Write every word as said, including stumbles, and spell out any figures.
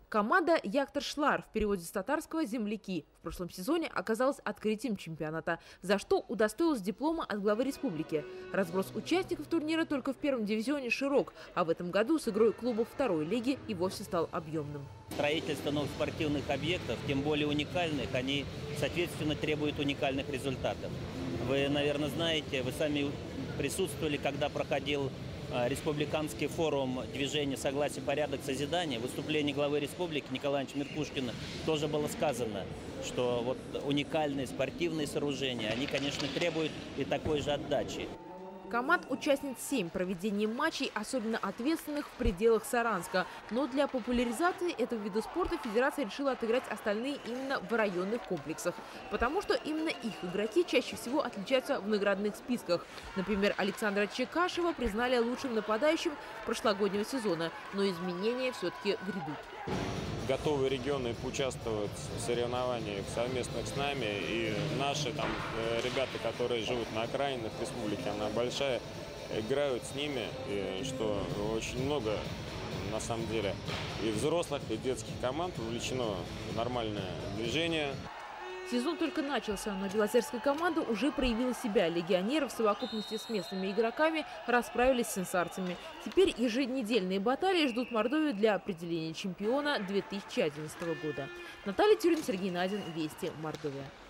Команда Яктар-Шлар, в переводе с татарского «земляки», в прошлом сезоне оказалась открытием чемпионата, за что удостоилась диплома от главы республики. Разброс участников турнира только в первом дивизионе широк, а в этом году с игрой клубов второй лиги и вовсе стал объемным. Строительство новых спортивных объектов, тем более уникальных, они, соответственно, требуют уникальных результатов. Вы, наверное, знаете, вы сами присутствовали, когда проходил республиканский форум движения «Согласие, порядок, созидание». В выступлении главы республики Николая Ивановича Меркушкина тоже было сказано, что вот уникальные спортивные сооружения, они, конечно, требуют и такой же отдачи. Команд участниц семь. Проведением матчей особенно ответственных в пределах Саранска. Но для популяризации этого вида спорта федерация решила отыграть остальные именно в районных комплексах. Потому что именно их игроки чаще всего отличаются в наградных списках. Например, Александра Чекашева признали лучшим нападающим прошлогоднего сезона. Но изменения все-таки грядут. Готовы регионы поучаствовать в соревнованиях совместных с нами. И наши там ребята, которые живут на окраинах республики, она большая, играют с ними, и что очень много, на самом деле, и взрослых, и детских команд вовлечено в нормальное движение. Сезон только начался, но белозерская команда уже проявила себя. Легионеры в совокупности с местными игроками расправились с сенсарцами. Теперь еженедельные баталии ждут Мордовию для определения чемпиона две тысячи одиннадцатого года. Наталья Тюрин, Сергей Надин, Вести, Мордовия.